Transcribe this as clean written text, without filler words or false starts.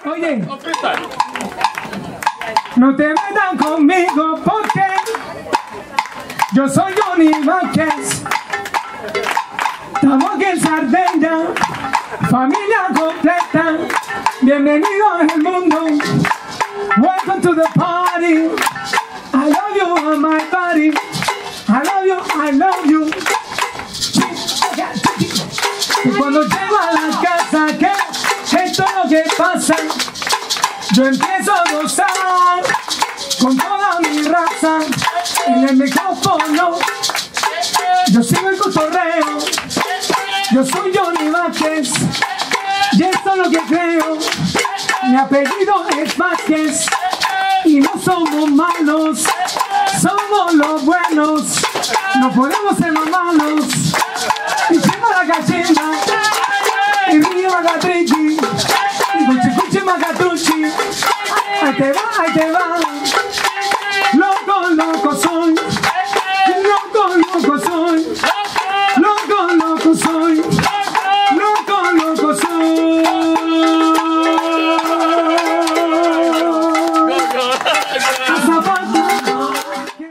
Oye, no te metas conmigo porque yo soy Johnny Vázquez. Estamos aquí en Sardegna, familia completa. Bienvenidos al mundo. Welcome to the party. I love you on my body. I love you, I love you. Y cuando llego a la casa, ¿qué es todo lo que pasa? Yo empiezo a gozar con toda mi raza. En el micrófono yo sigo el cotorreo. Yo soy Johnny Vázquez y esto es lo que creo. Mi apellido es Vázquez y no somos malos, somos los buenos. No podemos ser los malos. Y chima la cachina, y río magatriqui, y cuchi magatruchi. Ahí te va, ahí te va. Loco, loco soy. Loco, loco soy. Loco, loco soy.